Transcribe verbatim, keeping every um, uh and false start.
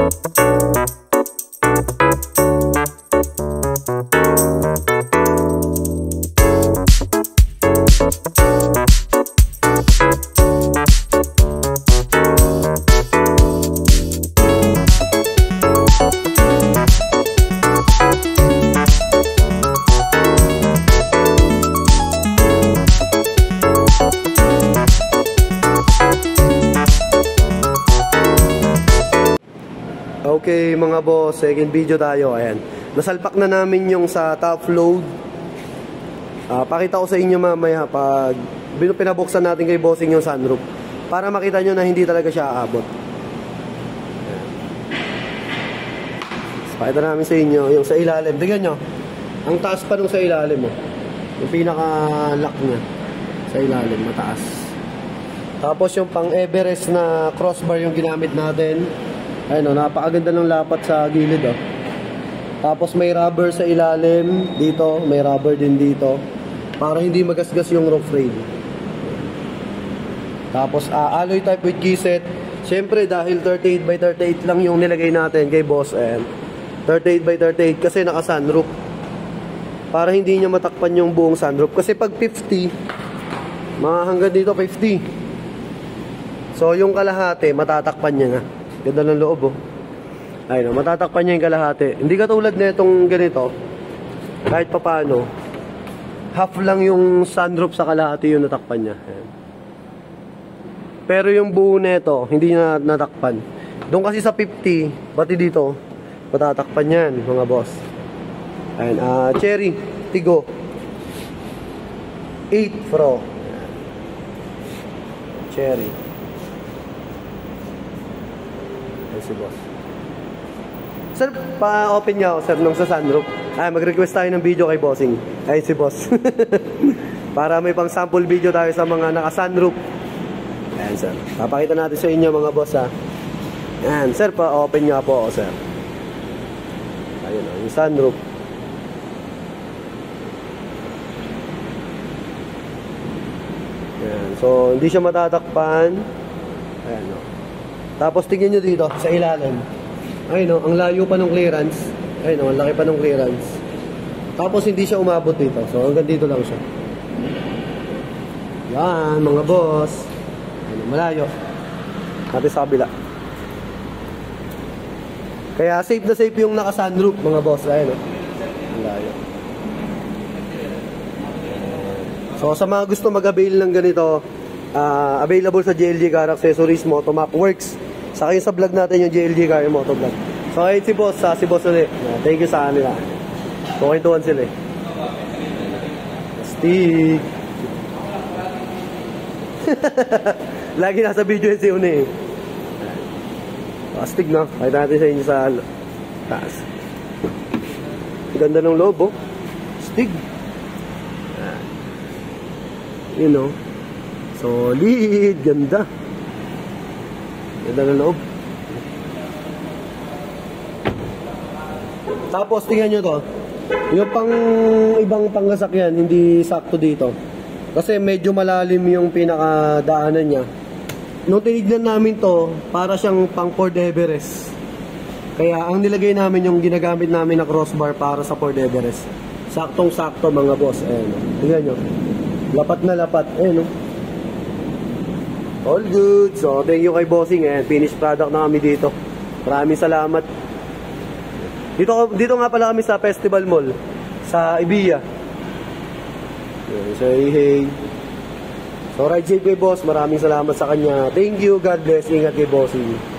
Okay mga boss, second video tayo. Ayan, nasalpak na namin yung sa top load. uh, Pakita ko sa inyo mamaya pag pinabuksan natin kay bossing yung sunroof, para makita nyo na hindi talaga siya aabot. Pakita namin sa inyo yung sa ilalim. Tignan nyo, ang taas pa nung sa ilalim mo. Yung pinaka lock nya sa ilalim, mataas. Tapos yung pang Everest na crossbar yung ginamit natin. Ayun o, napakaganda ng lapat sa gilid o. Tapos may rubber sa ilalim dito, may rubber din dito, para hindi magasgas yung roof rail. Tapos uh, alloy type with keyset. Siyempre dahil thirty-eight by thirty-eight lang yung nilagay natin kay boss, and thirty-eight by thirty-eight kasi naka sunroof, para hindi niya matakpan yung buong sunroof. Kasi pag fifty, mga hanggang dito fifty, so yung kalahati matatakpan niya na. Ganda ng loob oh. Ayun, matatakpan niya yung kalahati. Hindi katulad na itong ganito, kahit papano half lang yung sunroof sa kalahati yung natakpan niya. Ayun. Pero yung buo nito hindi niya natakpan. Doon kasi sa fifty, pati dito matatakpan yan mga boss. Ayun, uh, Cherry Tiggo eight Pro. Cherry. Si boss. Sir, pa-open niya ako, sir, nung sa sunroof. Ay, mag-request tayo ng video kay bossing. Ay, si boss. Para may pang sample video tayo sa mga naka-sunroof. Ayan, sir. Papakita natin sa inyo, mga boss, ha. Ayan, sir, pa-open niya po ako, sir. Ayun, yung sunroof. Ayan, so, hindi siya matatakpan. Ayan, no. Tapos tingnan nyo dito sa ilalim. Ayun o, ang layo pa ng clearance. Ayun o, ang laki pa ng clearance. Tapos hindi siya umabot dito. So hanggang dito lang siya. Yan mga boss. Ayun, malayo. Natin sa kabila. Kaya safe na safe yung naka-sunroof mga boss. Ayun o, ang layo. So sa mga gusto mag-avail ng ganito, uh, available sa J L G Car Accessories Motomap Works. Saka yung sa vlog natin yung J L G Car Motovlog. So ayun si boss, uh, si boss ulit. Uh, thank you sa kanila. Kukintuan sila eh. Astig. Lagi nasa video yun si Une eh. Astig na. Pakita natin sa inyo sa taas. Ganda ng loob oh. Astig. You know. Solid. Ganda. Ganda ng loob. Tapos tingnan nyo to. Yung pang ibang panggasakyan hindi sakto dito. Kasi medyo malalim yung pinakadaanan niya. Nung tinignan namin to, para siyang pang Ford Everest. Kaya ang nilagay namin yung ginagamit namin na crossbar para sa Ford Everest. Saktong sakto mga boss. Ayan o. Tingnan nyo. Lapat na lapat. Ayan o. All good. So, thank you kay bossing. And finished product na kami dito. Maraming salamat. Dito, dito nga pala kami sa Festival Mall. Sa Ibiya. So, hey, hey. So, ride safe kay boss. Maraming salamat sa kanya. Thank you. God bless. Ingat kay bossing.